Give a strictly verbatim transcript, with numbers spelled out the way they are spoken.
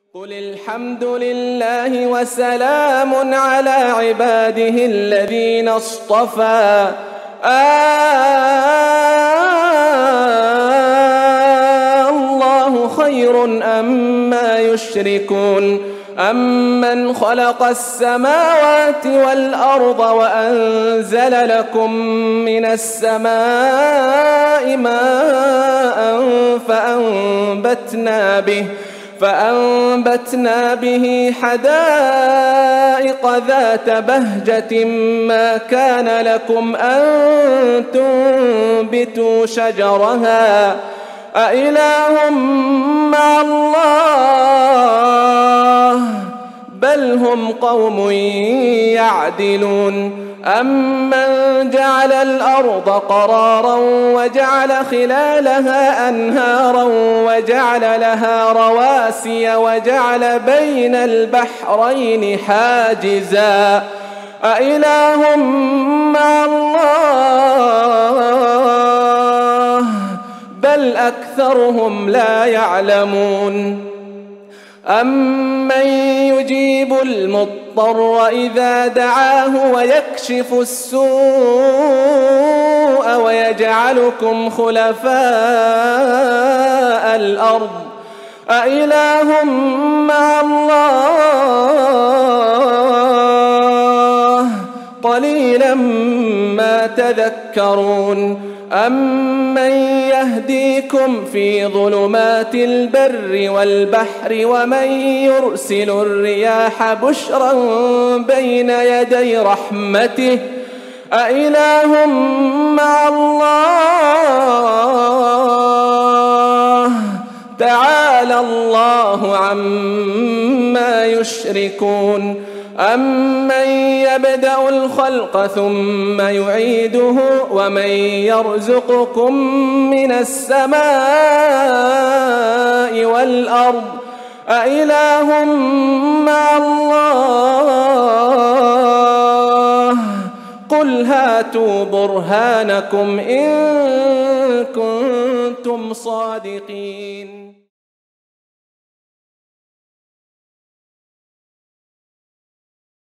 قل الحمد لله وسلام على عباده الذين اصطفى الله خير أما يشركون أمن خلق السماوات والأرض وأنزل لكم من السماء ماء فأنبتنا به فأنبتنا به حدائق ذات بهجة ما كان لكم أن تنبتوا شجرها أإله مع الله بل هم قوم يعدلون أمن جعل الأرض قرارا وجعل خلالها أنهارا وجعل لها رواسي وجعل بين البحرين حاجزا أإله مع الله بل أكثرهم لا يعلمون أمن يجيب المضطر إذا دعاه ويكشف السوء ويجعلكم خلفاء الأرض أإله مع الله قليلا ما تذكرون أمن يهديكم في ظلمات البر والبحر ومن يرسل الرياح بشرا بين يدي رحمته أإله مع الله تعالى الله عما يشركون أمن يبدأ الخلق ثم يعيده ومن يرزقكم من السماء والأرض أإله مع الله قل هاتوا برهانكم إن كنتم صادقين.